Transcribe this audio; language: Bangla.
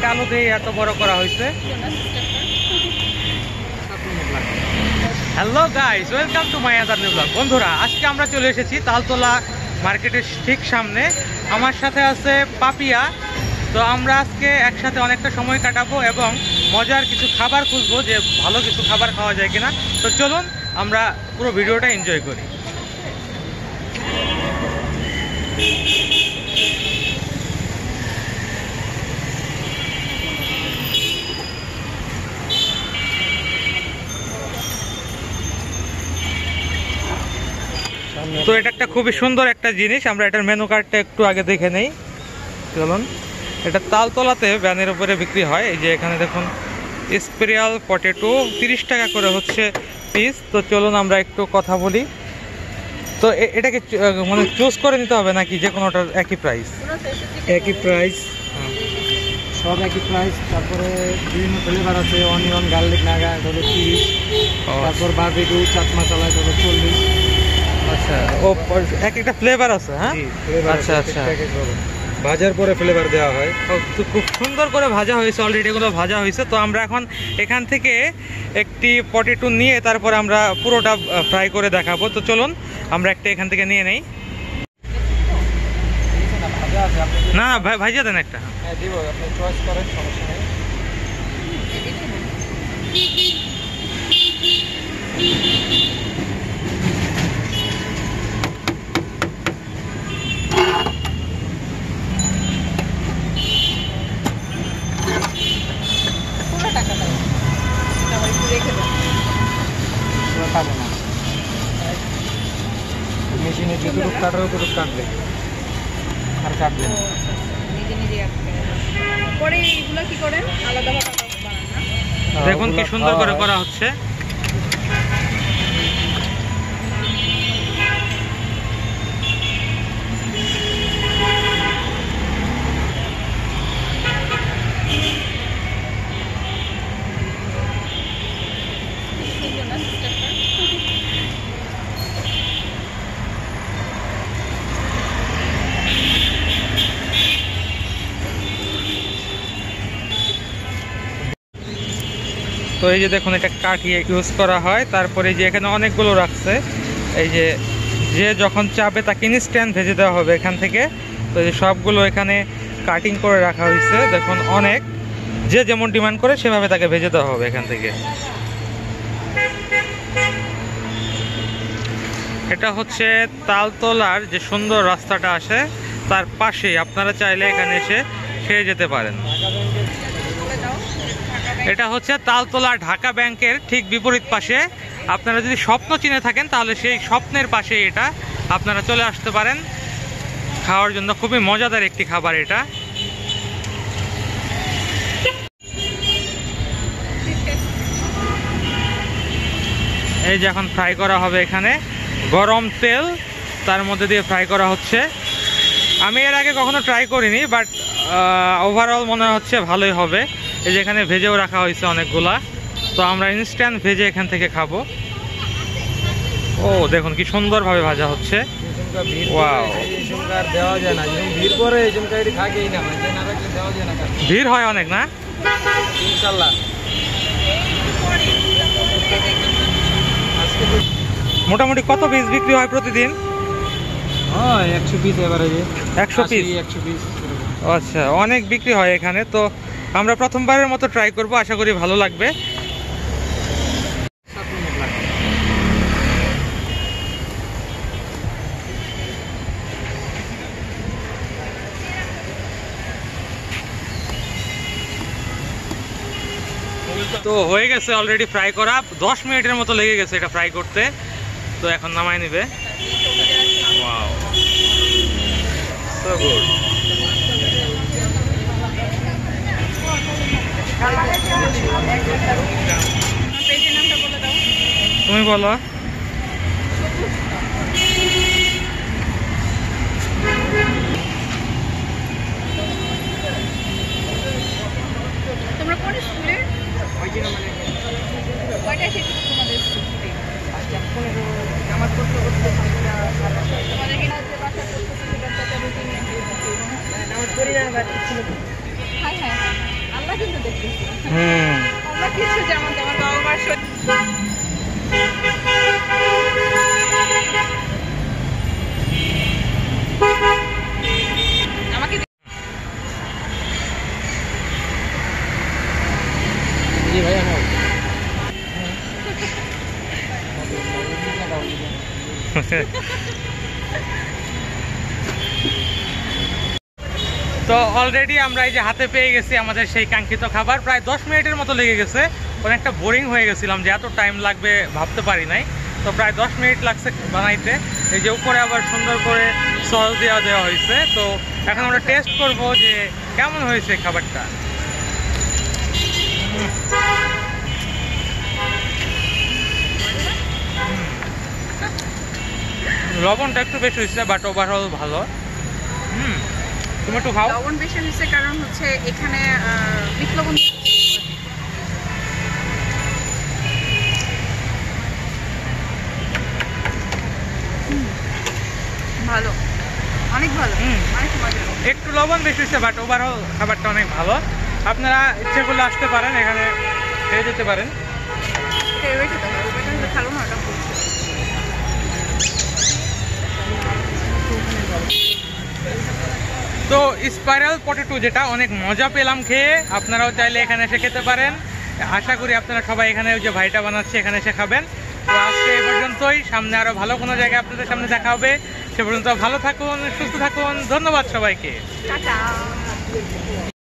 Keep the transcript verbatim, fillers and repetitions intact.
আলো দিয়ে এত বড় করা হয়েছে। Hello guys, welcome to my other new blog. বন্ধুরা, আজকে আমরা চলে এসেছি তালতলা মার্কেটের ঠিক সামনে। আমার সাথে আছে পাপিয়া। তো আমরা আজকে একসাথে অনেকটা সময় কাটাবো এবং মজার কিছু খাবার খুঁজবো, যে ভালো কিছু খাবার খাওয়া যায় কিনা। তো চলুন আমরা পুরো ভিডিওটা এনজয় করি। তো এটা একটা খুবই সুন্দর একটা জিনিস। আমরা এটার মেনু কার্ডটা একটু আগে দেখে নেই, চলুন। এটা তালতলাতে ব্যানের উপরে বিক্রি হয়। এই যে এখানে দেখুন, স্পেশাল পটেটো তিরিশ টাকা করে হচ্ছে পিস। তো চলুন আমরা একটু কথা বলি। তো এটাকে মানে চুজ করে নিতে হবে নাকি যে কোনোটার একই প্রাইস? একই প্রাইস, সব একই প্রাইস। তারপরে বিভিন্ন ফ্লেভার আছে, অনিয়ন, গার্লিক, নাগা, এটা হলো তিরিশ। তারপর বারবিকিউ, চাট মশলা, এটা হলো চল্লিশ। আচ্ছা, ও এক একটা ফ্লেভার আছে। হ্যাঁ, আচ্ছা আচ্ছা। ভাজার পরে ফ্লেভার দেওয়া হয়। খুব সুন্দর করে ভাজা হয়েছে, অলরেডি এগুলো ভাজা হয়েছে। তো আমরা এখন এখান থেকে একটি পটেটো নিয়ে তারপর আমরা পুরোটা ফ্রাই করে দেখাবো। তো চলুন আমরা একটা এখান থেকে নিয়ে নেই। না ভাই, ভাইজা দেন একটা। হ্যাঁ দিব, আপনি চয়েস করেন, সমস্যা নেই। মেশিনে যতটুকু কাটার ততটুকু কাটবে আর কাটবেন। দেখুন কি সুন্দর করে করা হচ্ছে। তো এই যে দেখুন, এটা কাঠিয়ে ইউজ করা হয়। তারপরে যে এখানে অনেকগুলো রাখছে, এই যে যে যখন চাবে তাকে ইনস্ট্যান্ট ভেজে দেওয়া হবে এখান থেকে। তো এই সবগুলো এখানে কাটিং করে রাখা হয়েছে। দেখুন, অনেক, যে যেমন ডিমান্ড করে সেভাবে তাকে ভেজে দেওয়া হবে এখান থেকে। এটা হচ্ছে তালতলার যে সুন্দর রাস্তাটা আসে তার পাশেই, আপনারা চাইলে এখানে এসে খেয়ে যেতে পারেন। এটা হচ্ছে তালতলা ঢাকা ব্যাংকের ঠিক বিপরীত পাশে। আপনারা যদি স্বপ্ন চিনে থাকেন তাহলে সেই স্বপ্নের পাশে এটা আপনারা চলে আসতে পারেন খাওয়ার জন্য। খুবই মজাদার একটি খাবার এটা। এই যে এখন ফ্রাই করা হবে, এখানে গরম তেল তার মধ্যে দিয়ে ফ্রাই করা হচ্ছে। আমি এর আগে কখনো ট্রাই করিনি, বাট ওভারঅল মনে হচ্ছে ভালোই হবে। এই যে এখানে ভেজেও রাখা হয়েছে অনেকগুলা। তো আমরা ইনস্ট্যান্ট ভেজে এখান থেকে খাবো। ও দেখুন কি সুন্দরভাবে ভাজা হচ্ছে। ওয়াও, ভিড় হয় অনেক না? ইনশাআল্লাহ। মোটামুটি কত পিস বিক্রি হয় প্রতিদিন? হ্যাঁ, একশো পিস এভারেজে। একশো পিস? একশো পিস। আচ্ছা, অনেক বিক্রি হয় এখানে। তো আমরা প্রথমবারের মতো ট্রাই করব, আশা করি ভালো লাগবে। তো হয়ে গেছে অলরেডি ফ্রাই করা, দশ মিনিটের মতো লেগে গেছে এটা ফ্রাই করতে। তো এখন নামায় নেবে। Wow, so good. তুমি বলো। তোমরা কোন স্কুলে? কয়টা শিখছো তোমাদের স্কুলে? আচ্ছা, পনেরো। আমার করতে করতে তোমাদের কি আছে বাসা করতে সেটা রুটিন নামাজ পড়ি না, বাট ছিল। হ্যাঁ হ্যাঁ, আমি আমরা কিন্তু দেখতেছি হুম আমরা কিছু যেমন তেমন বাবা মার শরীর আমাকে জি ভাই আমার তো অলরেডি আমরা এই যে হাতে পেয়ে গেছি আমাদের সেই কাঙ্ক্ষিত খাবার। প্রায় দশ মিনিটের মতো লেগে গেছে, অনেকটা বোরিং হয়ে গেছিলাম যে এত টাইম লাগবে ভাবতে পারি নাই। তো প্রায় দশ মিনিট লাগছে বানাইতে। এই যে উপরে আবার সুন্দর করে সস দেওয়া দেওয়া হয়েছে। তো এখন আমরা টেস্ট করব যে কেমন হয়েছে খাবারটা। লবণটা একটু বেশি হয়েছে, বাট ওভারঅল ভালো। হুম, তুমি একটু খাও। লবণ বেশি হয়েছে কারণ হচ্ছে এখানে বিট লবণ ভালো, অনেক ভালো, হুম। অনেক মজা। একটু লবণ বেশি হয়েছে, বাট ওভারঅল খাবারটা অনেক ভালো। আপনারা ইচ্ছে করলে আসতে পারেন, এখানে খেয়ে যেতে পারেন। ফেভারিট এটা এটা ভালো না, ওটা বলছি। তো স্পাইরাল পটেটো যেটা অনেক মজা পেলাম খেয়ে, আপনারাও চাইলে এখানে এসে খেতে পারেন। আশা করি আপনারা সবাই এখানে ওই যে ভাইটা বানাচ্ছে এখানে এসে খাবেন। তো আজকে এই পর্যন্তই, সামনে আরো ভালো কোনো জায়গায় আপনাদের সামনে দেখা হবে। সে পর্যন্ত ভালো থাকুন, সুস্থ থাকুন, ধন্যবাদ সবাইকে। টাটা।